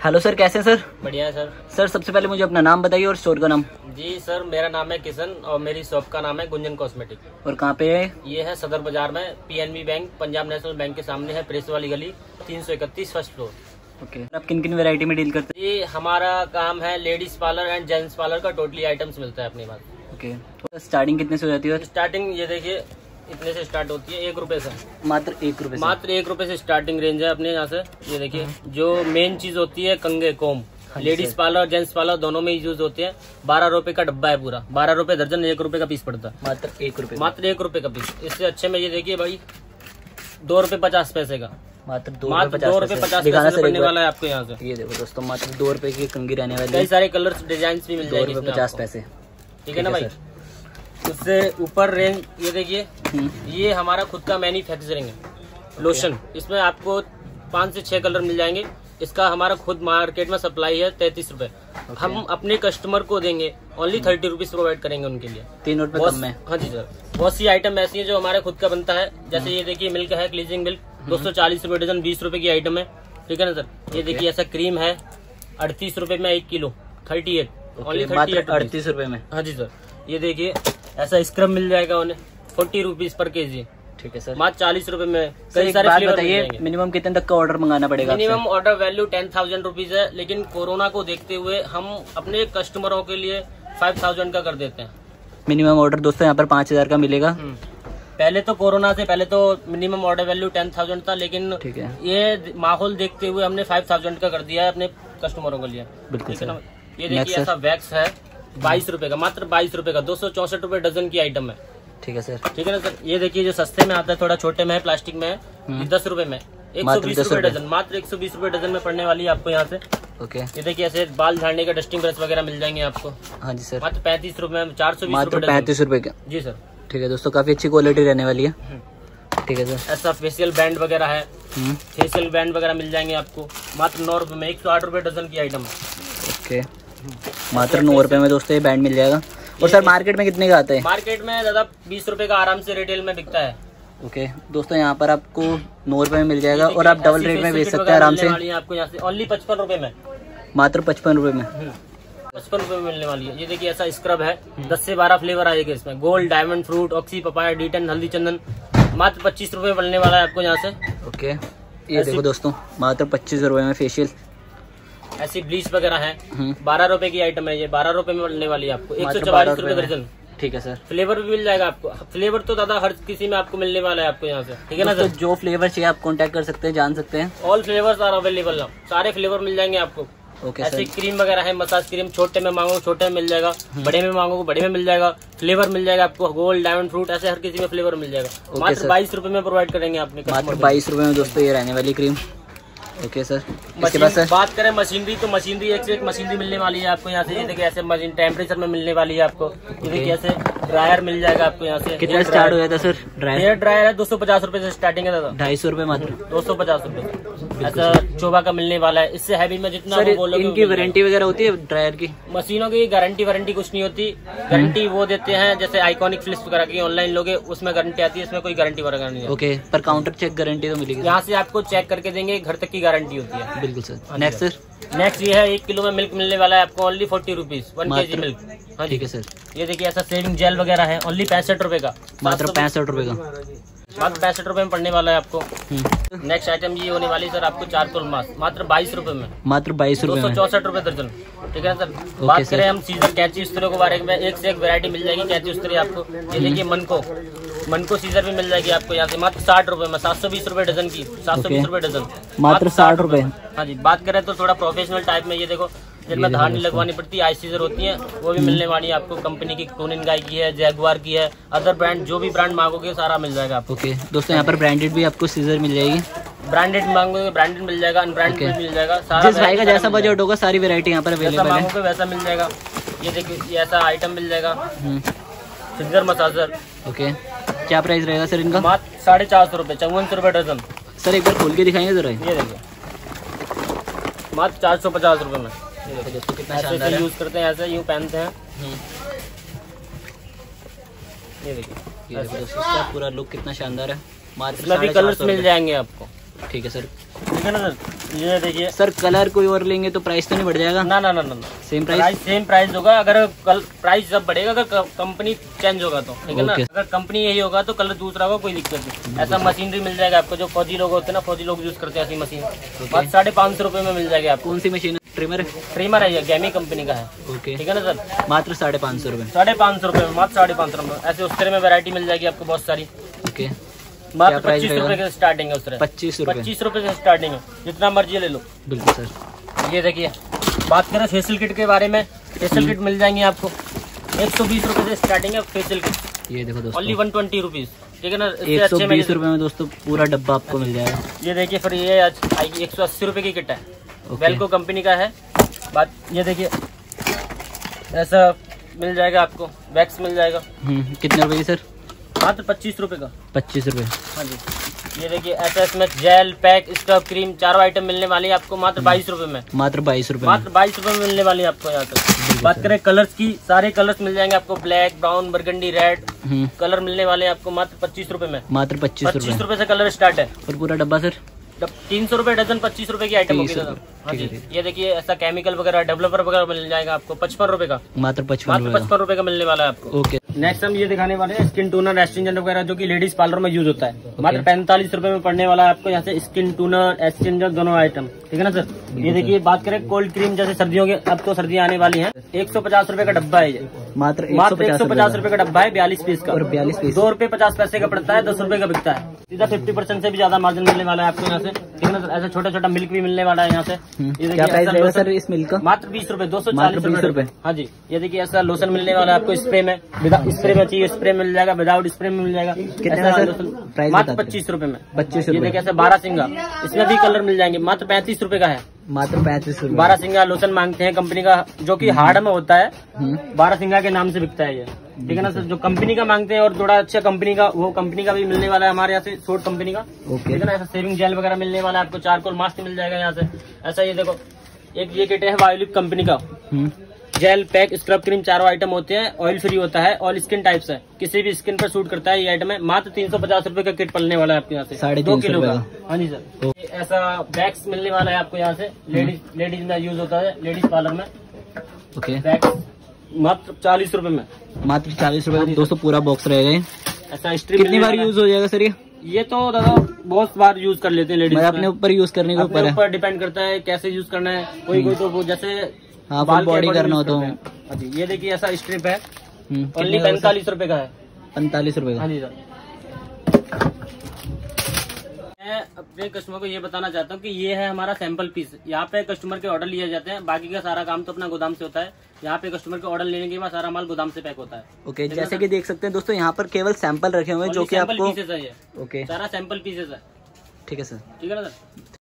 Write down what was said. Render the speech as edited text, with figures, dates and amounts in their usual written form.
Hello sir, कैसे हैं sir? बढ़िया है सर। सर सबसे पहले मुझे अपना नाम बताइए और स्टोर का नाम। जी सर, मेरा नाम है किशन और मेरी शॉप का नाम है गुंजन कॉस्मेटिक। और कहाँ पे है? ये है सदर बाजार में, PNB bank, Punjab national bank के सामने है, प्रेस वाली गली, 331 फर्स्ट फ्लोर। ओके। आप किन किन वैरायटी में डील करते हैं? ये हमारा काम है ladies parlour and gents parlour का, टोटली आइटम्स मिलता है अपने पास। ओके। तो स्टार्टिंग कितने से हो जाती है? स्टार्टिंग ये देखिए इतने से स्टार्ट होती है, 1 रुपए से। मात्र 1 रुपए से? मात्र 1 रुपए से स्टार्टिंग रेंज है अपने यहाँ से। ये देखिए जो मेन चीज होती है कंघे comb, ladies parlour gents parlour दोनों में यूज होते हैं। 12 रुपए का डब्बा है पूरा, 12 रुपए दर्जन, 1 रुपए का पीस पड़ता है। मात्र 1 रुपए? मात्र 1 रुपए का पीस। इससे अच्छे में ये देखिए भाई 2 रुपए 50 पैसे का, मात्र 2 रुपए 50 पैसे पड़ने वाला है आपको यहाँ से। ये देखो दोस्तों, मात्र 2 रुपए की कंघी रहने वाली है। कई सारे कलर्स डिजाइन भी मिल जाएंगे, 50 पैसे। ठीक है ना भाई। उससे ऊपर रेंज ये देखिए, ये हमारा खुद का मैन्युफैक्चरिंग है लोशन। इसमें आपको 5 से 6 कलर मिल जाएंगे। इसका हमारा खुद मार्केट में सप्लाई है 33 रुपए। हम अपने कस्टमर को देंगे ओनली 30 रुपीज प्रोवाइड करेंगे उनके लिए, 3 रुपए कम में। हाँ जी सर। बहुत सी आइटम ऐसी है जो हमारे खुद का बनता है। जैसे ये देखिए मिल्क है, क्लीजिंग मिल्क, 240 रुपए डजन, 20 रुपए की आइटम है। ठीक है ना सर। ये देखिए ऐसा क्रीम है 38 रुपए में 1 किलो, 38 ओनली 38 रुपए में। हाँ जी सर। ये देखिए ऐसा स्क्रब मिल जाएगा उन्हें 40 रुपीज पर केजी। ठीक है सर। मात्र 40 रुपए में। कई सारे फ्लेवर बताइए, मिनिमम कितने तक का ऑर्डर मंगाना पड़ेगा? मिनिमम ऑर्डर वैल्यू 10,000 रुपीज है, लेकिन कोरोना को देखते हुए हम अपने कस्टमरों के लिए 5,000 का कर देते हैं मिनिमम ऑर्डर। दोस्तों यहाँ पर 5,000 का मिलेगा। पहले तो कोरोना से पहले तो मिनिमम ऑर्डर वैल्यू 10,000 था, लेकिन ठीक है, ये माहौल देखते हुए हमने 5,000 का कर दिया है अपने कस्टमरों के लिए। बिल्कुल सर। ये देखिए ऐसा वैक्स है 22 रुपए का, मात्र 22 रुपए का, 264 रुपए डजन की आइटम है। ठीक है सर। ठीक है ना सर। ये देखिए जो सस्ते में आता है, थोड़ा छोटे में है, प्लास्टिक में है, 10 रुपए में 120 रुपए डजन, मात्र 120 रुपए डजन में पड़ने वाली है आपको यहाँ से। ओके। ये देखिए ऐसे बाल झाड़ने का डस्टिंग ब्रश वगैरह मिल जाएंगे आपको। हाँ जी सर। मात्र 35 रुपए में 420 मात्र 35 रुपए का। जी सर। ठीक है दोस्तों, काफी अच्छी क्वालिटी रहने वाली है। ठीक है सर। ऐसा फेशियल बैंड वगैरह है, फेशियल बैंड वगैरह मिल जाएंगे आपको मात्र 9 रुपए में, 108 रुपए डजन की आइटम है। ओके। मात्र 9 रुपए में दोस्तों ये बैंड मिल जाएगा। और सर मार्केट में कितने का आता है? मार्केट में ज्यादा 20 रुपए का आराम से रिटेल में बिकता है। ओके दोस्तों, यहाँ पर आपको 9 रुपए में मिल जाएगा और आप डबल रेट में बेच सकते हैं आराम से। आपको यहाँ से ओनली 55 रुपए में, मात्र 55 रुपए में, 55 रुपए में मिलने वाली है। ये देखिए ऐसा स्क्रब है, 10 से 12 फ्लेवर आएगा इसमें, gold, diamond, fruit, oxy, papaya, D10, हल्दी चंदन, मात्र 25 रुपए में मिलने वाला है आपको यहाँ से। ओके। ये देखो दोस्तों, मात्र 25 रुपए में फेशियल। ऐसी ब्लीच वगैरह है, 12 रुपए की आइटम है ये, 12 रुपए में मिलने वाली है आपको, 144 रुपए दर्जन। ठीक है सर। फ्लेवर भी मिल जाएगा आपको। फ्लेवर तो दादा हर किसी में आपको मिलने वाला है आपको यहाँ से। ठीक है ना सर। जो फ्लेवर चाहिए आप कांटेक्ट कर सकते हैं, जान सकते हैं। ऑल फ्लेवर्स आर अवेलेबल है, सारे फ्लेवर मिल जाएंगे आपको। ओके ऐसी क्रीम वगैरह है, मसाज क्रीम, छोटे में मांगो छोटे में मिल जाएगा, बड़े में मांगो बड़े में मिल जाएगा। फ्लेवर मिल जाएगा आपको, गोल्ड, डायमंड, फ्रूट, ऐसे हर किसी में फ्लेवर मिल जाएगा। मात्र 22 रुपए में प्रोवाइड करेंगे आपने। मात्र 22 रुपए में दोस्तों ये रहने वाली क्रीम। Okay sir. इसके बाद सर बात करें मशीनरी, तो मशीनरी एक से एक मशीनरी मिलने वाली है आपको यहाँ से। ये देखिए ऐसे मशीन टेम्परेचर में मिलने वाली है आपको। ये देखिए ऐसे ड्रायर मिल जाएगा आपको यहाँ से। कितना स्टार्ट हो जाता है सर ड्रायर? हेयर ड्रायर है 250 रुपए से स्टार्टिंग है दादा। 250 रुपए मात्र? 250 रुपए। ऐसा चोबा का मिलने वाला है। इससे हैवी में जितना सर बोलोगे। इनकी वारंटी वगैरह होती है ड्रायर की? मशीनों की गारंटी वारंटी कुछ नहीं होती। गारंटी वो देते हैं जैसे आइकॉनिक फ्लिप्स वगैरह की ऑनलाइन लोगे, उसमें गारंटी आती है, इसमें कोई गारंटी वगैरह नहीं है। ओके। पर काउंटर चेक गारंटी तो मिलेगी? यहाँ से आपको चेक करके देंगे, घर तक की गारंटी होती है। बिल्कुल सर। Next sir? नेक्स्ट ये है 1 किलो में मिल्क मिलने वाला है आपको, ओनली 40 रुपीज, 1 केजी मिल्क। हाँ ठीक है सर। ये देखिए ऐसा सेविंग जेल वगैरह है, ओनली 65 रुपए का, मात्र 65 रुपए का। मात्र 65 रुपए में पड़ने वाला है आपको। नेक्स्ट आइटम ये होने वाली सर आपको चारकोल मास्क, मात्र 22 रुपए में, मात्र 22 रुपए में, 264 रुपए दर्जन। ठीक है सर। बात करें हम सीजर कैंची उस्तरों के बारे में, एक से एक वैरायटी मिल जाएगी कैंची उस्तरी आपको। ये देखिए मनको सीजर भी मिल जाएगी आपको यहाँ से, मात्र 60 रुपए में, 720 रुपए डजन की, 720 रुपए डजन, मात्र 60 रुपए। हाँ जी। बात करें तो थोड़ा प्रोफेशनल टाइप में, ये देखो जिनमें धार नहीं लगवानी पड़ती, आई सीजर होती है, वो भी मिलने वाली है आपको। कंपनी की टोनिन गाय की है, जैगुआर की है, अदर ब्रांड जो भी ब्रांड मांगोगे सारा मिल जाएगा आपको। ओके दोस्तों, यहाँ पर ब्रांडेड भी आपको सीजर मिल जाएगी। ब्रांडेड मांगोगे ब्रांडेड मिल जाएगा, अनब्रांडेड भी मिल जाएगा। सारा जिस भाई का जैसा बजट होगा सारी वैरायटी यहाँ पर अवेलेबल है, मांगोगे वैसा मिल जाएगा। ये देखिए ऐसा आइटम मिल जाएगा, फिंगर मसाजर। ओके। क्या प्राइस रहेगा सर इनका? मात्र 450 रुपए, 54 रुपए डजन। सर एक बार खोल के दिखाएंगे जरा। ये देखिए मात्र 450 रुपए में। दोस्तों कितना ऐसे शानदार है। यूज करते हैं, ऐसे यूँ पहनते हैं। ये देखिए दोस्तों इसका पूरा लुक कितना शानदार है। मात्र इसमें भी कलर्स मिल जाएंगे आपको। ठीक है सर। ठीक है ना सर। ये देखिए सर, कलर कोई और लेंगे तो प्राइस तो नहीं बढ़ जाएगा? ना ना ना ना, सेम प्राइस? सेम प्राइस होगा। अगर कल प्राइस जब बढ़ेगा अगर कंपनी चेंज होगा तो, ठीक है ना। अगर कंपनी यही होगा तो कलर दूसरा होगा, कोई दिक्कत नहीं। ऐसा मशीनरी मिल जाएगा आपको, जो फौजी लोग होते हैं ना, फौजी लोग यूज करते हैं ऐसी मशीन, बस 550 रुपए में मिल जाएगी आपको। कौन सी मशीन है? ट्रिमर है? ट्रिमर है, ये गैमी कंपनी का है। ओके, ठीक है ना सर। मात्र 550 रुपए? 550 रुपए में, मात्र 550 रुपए में। ऐसे उस तरह में वैरायटी मिल जाएगी आपको बहुत सारी। ओके, मात्र 25 रुपए के स्टार्टिंग है उस तरह। 25 रुपए से स्टार्टिंग है, जितना मर्जी ले लो। बिल्कुल सर। ये देखिए, बात करें फेशियल किट के बारे में, फेशियल किट मिल जाएंगे आपको 120 रुपए से स्टार्टिंग है फेशियल किट। ये देखो दोस्तों, ओनली 120 रुपीज, ठीक है ना। 120 रुपए में दोस्तों पूरा डब्बा आपको मिल जाएगा। ये देखिए, फिर ये आएगी 180 रुपए की किट है, वेल्को कंपनी का है। बात ये देखिए, ऐसा मिल जाएगा आपको, वैक्स मिल जाएगा। कितने रुपए की सर? मात्र 25 रुपए का। 25 रुपए? हाँ जी। ये देखिए, SSMS gel pack scrub cream, चारों आइटम मिलने वाली है आपको मात्र 22 रुपए में। मात्र 22 रुपए? मात्र 22 रुपए में मिलने वाली है आपको यहाँ तक। बात करें कलर्स की, सारे कलर्स मिल जाएंगे आपको, black, brown, burgundy, red colour मिलने वाले हैं आपको मात्र 25 रुपए में। मात्र 25 रुपए से कलर स्टार्ट है। और पूरा डब्बा सर? 300 रुपए डजन, 25 रुपए की आइटम होगी। हाँ जी। ये देखिए, ऐसा केमिकल वगैरह, डेवलपर वगैरह मिल जाएगा आपको 55 रुपए का। मात्र 55 रुपए का मिलने वाला है आपको। ओके, नेक्स्ट हम ये दिखाने वाले हैं स्किन टूनर, एस्ट्रिंजेंट वगैरह, जो कि लेडीज पार्लर में यूज होता है। मात्र 45 रुपए में पड़ने वाला है आपको यहाँ से स्किन टूनर, एस्ट्रिंजेंट दोनों आइटम, ठीक है ना सर। ये देखिए, बात करें कोल्ड क्रीम, जैसे सर्दियों के, अब तो सर्दियाँ आने वाली हैं, 150 रुपए का डब्बा है ये। मात्र 150 रुपए का डब्बा है, 42 पीस का। और 42 पीस 2 रुपए 50 पैसे का पड़ता है, 10 रुपए का बिकता है। सीधा 50% से भी ज्यादा मार्जिन मिलने वाला है आपको यहाँ से, ठीक है ना सर। ऐसा छोटा छोटा मिल्क भी मिलने वाला है यहाँ से। क्या प्राइस रहेगा सर इस मिल्क का? मात्र 20 रुपए, 240 रुपए। हाँ जी। ये देखिए, ऐसा लोशन मिलने वाला है आपको स्प्रे में, स्प्रे में चाहिए स्प्रे मिल जाएगा, विदाउट स्प्रे में मिल जाएगा। कितना सर प्राइस? मात्र 25 रुपए में। 25 ये देखिए, ऐसा 12 सिंगा, इसमें भी कलर मिल जाएंगे, मात्र 35 रुपए का है। मात्र 35 रुपए। 12 सिंगा लोशन मांगते हैं कंपनी का, जो कि हार्ड में होता है, 12 सिंगा के नाम से बिकता है ये, ठीक है ना सर। जो कंपनी का मांगते हैं और थोड़ा अच्छा कंपनी का, वो कंपनी का भी मिलने वाला है हमारे यहाँ से, शॉर्ट कंपनी का, ठीक है ना। ऐसा सेविंग जेल वगैरह मिलने वाला है आपको, चारकोल मास्क मिल जाएगा यहाँ से। ऐसा ये देखो, एक ये किट है वायोलिप कंपनी का, जेल पैक स्क्रब क्रीम, चारों आइटम होते हैं, ऑयल फ्री होता है, ऑल स्किन टाइप्स है, किसी भी स्किन पर सूट करता है ये आइटम है। मात्र 350 रुपए का किट पड़ने वाला है आपके यहाँ से, 2.5 किलो का। हाँ जी सर। ऐसा बैग्स मिलने वाला है आपको यहाँ से, लेडीज में यूज होता है, लेडीज पार्लर में। ओके, बैग्स मात्र 40 रुपए में। मात्र 40 रुपए दोस्तों, पूरा बॉक्स रहेगा। ऐसा स्ट्रीम कितनी बार यूज हो जाएगा सर ये तो दादा बहुत बार यूज कर लेते हैं लेडीज। अपने ऊपर यूज करने के ऊपर डिपेंड करता है कैसे यूज करना है। कोई तो वो जैसे फुल बॉडी करना हो तो। ये देखिए, ऐसा स्ट्रिप है, ओनली 45 रुपए का है। 45 रुपए का? हाँ जी सर। मैं अपने कस्टमर को ये बताना चाहता हूँ कि ये है हमारा सैंपल पीस। यहाँ पे कस्टमर के ऑर्डर लिए जाते हैं, बाकी का सारा काम तो अपना गोदाम से होता है। यहाँ पे कस्टमर के ऑर्डर लेने के बाद सारा माल गोदाम से पैक होता है। ओके, जैसे कि देख सकते हैं दोस्तों, यहाँ पर केवल सैंपल रखे हुए हैं, जो कि आपको पीसेस है ये। ओके, सारा सैंपल पीसेस है। ठीक है सर। ठीक है ना सर।